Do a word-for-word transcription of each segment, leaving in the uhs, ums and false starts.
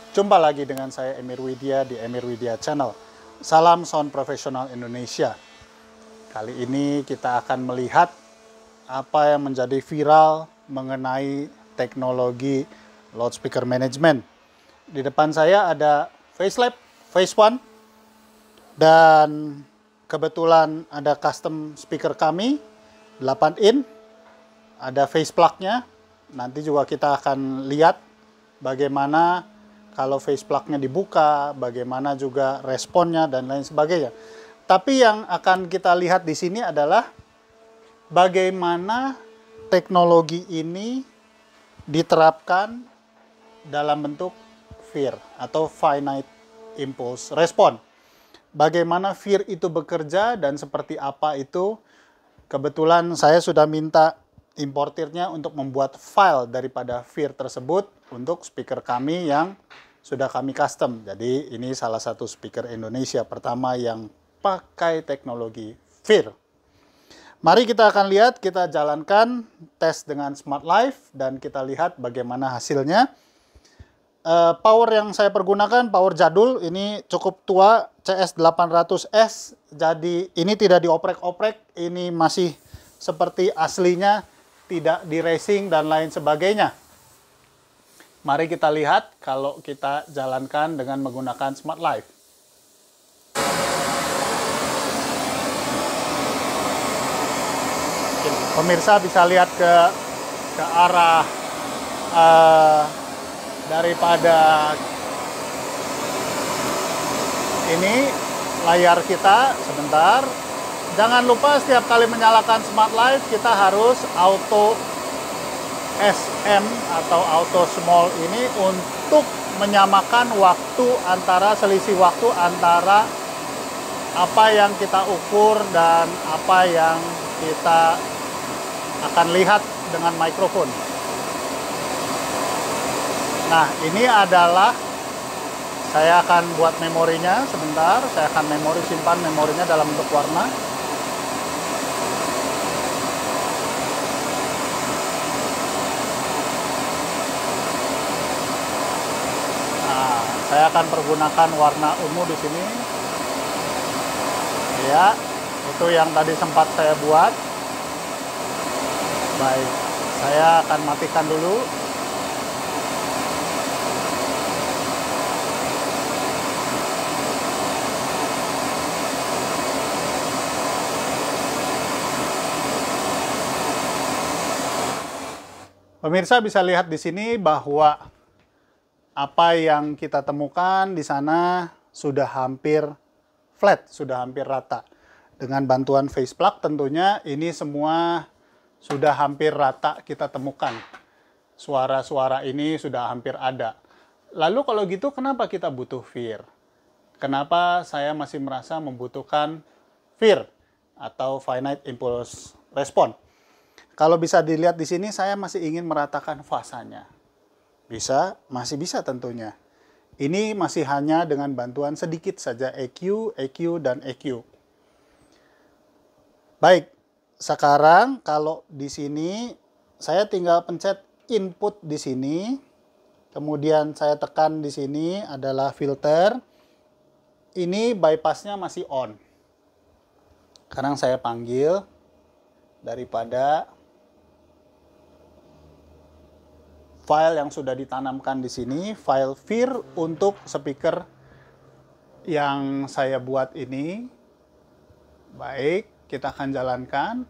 Jumpa lagi dengan saya Emir Widya di Emir Widya Channel. Salam sound profesional Indonesia. Kali ini kita akan melihat apa yang menjadi viral mengenai teknologi loudspeaker management. Di depan saya ada Facelab Phase One dan kebetulan ada custom speaker kami delapan in, ada face plug-nya. Nanti juga kita akan lihat bagaimana kalau face plug-nya dibuka, bagaimana juga responnya dan lain sebagainya. Tapi yang akan kita lihat di sini adalah bagaimana teknologi ini diterapkan dalam bentuk F I R atau Finite Impulse Response. Bagaimana F I R itu bekerja dan seperti apa itu. Kebetulan saya sudah minta importirnya untuk membuat file daripada F I R tersebut untuk speaker kami yang sudah kami custom. Jadi ini salah satu speaker Indonesia pertama yang pakai teknologi F I R. Mari kita akan lihat, kita jalankan tes dengan Smart Life dan kita lihat bagaimana hasilnya. Uh, power yang saya pergunakan power jadul, ini cukup tua, C S delapan ratus S. Jadi ini tidak dioprek-oprek, ini masih seperti aslinya, tidak di racing dan lain sebagainya. Mari kita lihat kalau kita jalankan dengan menggunakan Smart Life. Pemirsa bisa lihat ke ke arah uh, daripada ini layar kita. Sebentar, jangan lupa setiap kali menyalakan Smart Life kita harus auto S M atau auto small ini untuk menyamakan waktu antara selisih waktu antara apa yang kita ukur dan apa yang kita akan lihat dengan mikrofon. Nah, ini adalah, saya akan buat memorinya sebentar. Saya akan memori simpan memorinya dalam bentuk warna. Nah, saya akan pergunakan warna ungu di sini. Ya, itu yang tadi sempat saya buat. Baik, saya akan matikan dulu. Pemirsa bisa lihat di sini bahwa apa yang kita temukan di sana sudah hampir flat, sudah hampir rata. Dengan bantuan face plug tentunya ini semua sudah hampir rata kita temukan. Suara-suara ini sudah hampir ada. Lalu kalau gitu kenapa kita butuh F I R? Kenapa saya masih merasa membutuhkan F I R atau Finite Impulse Response? Kalau bisa dilihat di sini, saya masih ingin meratakan fasanya. Bisa, masih bisa tentunya. Ini masih hanya dengan bantuan sedikit saja E Q, E Q, dan E Q. Baik, sekarang kalau di sini, saya tinggal pencet input di sini. Kemudian saya tekan di sini adalah filter. Ini bypassnya masih on. Sekarang saya panggil daripada file yang sudah ditanamkan di sini, file F I R untuk speaker yang saya buat ini. Baik, kita akan jalankan.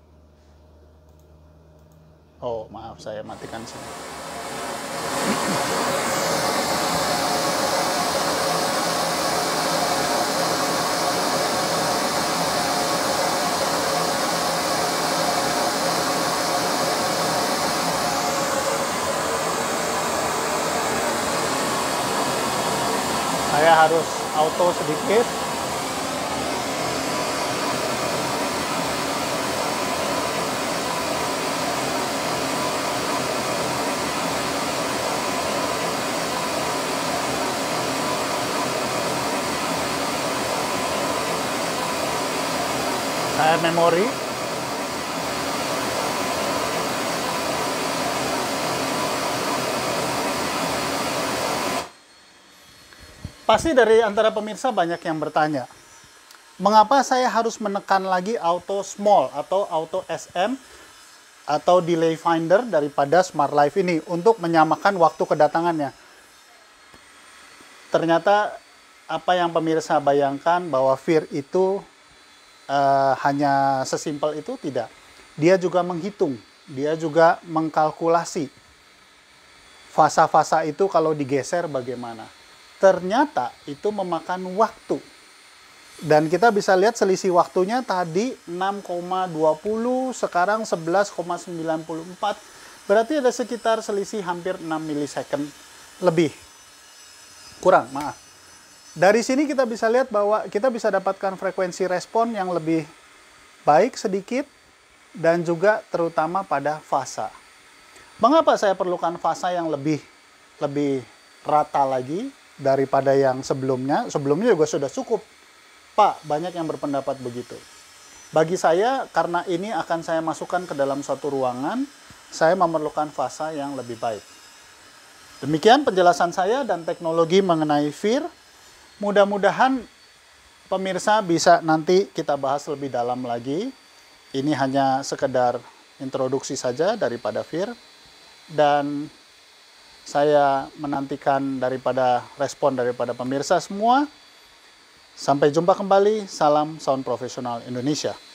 Oh, maaf, saya matikan sini. Saya harus auto sedikit. Saya memori. Pasti dari antara pemirsa banyak yang bertanya, mengapa saya harus menekan lagi auto small atau auto S M atau delay finder daripada Smart Life ini untuk menyamakan waktu kedatangannya? Ternyata apa yang pemirsa bayangkan bahwa Veer itu uh, hanya sesimpel itu, tidak. Dia juga menghitung, dia juga mengkalkulasi fasa-fasa itu kalau digeser bagaimana. Ternyata itu memakan waktu. Dan kita bisa lihat selisih waktunya tadi enam koma dua nol, sekarang sebelas koma sembilan empat. Berarti ada sekitar selisih hampir enam milisecond lebih. Kurang, maaf. Dari sini kita bisa lihat bahwa kita bisa dapatkan frekuensi respon yang lebih baik sedikit dan juga terutama pada fasa. Mengapa saya perlukan fasa yang lebih lebih rata lagi daripada yang sebelumnya? Sebelumnya juga sudah cukup, Pak. Banyak yang berpendapat begitu. Bagi saya, karena ini akan saya masukkan ke dalam suatu ruangan, saya memerlukan fasa yang lebih baik. Demikian penjelasan saya dan teknologi mengenai Veer. Mudah-mudahan pemirsa bisa nanti kita bahas lebih dalam lagi. Ini hanya sekedar introduksi saja daripada Veer. Dan saya menantikan daripada respon daripada pemirsa semua. Sampai jumpa kembali. Salam Sound Profesional Indonesia.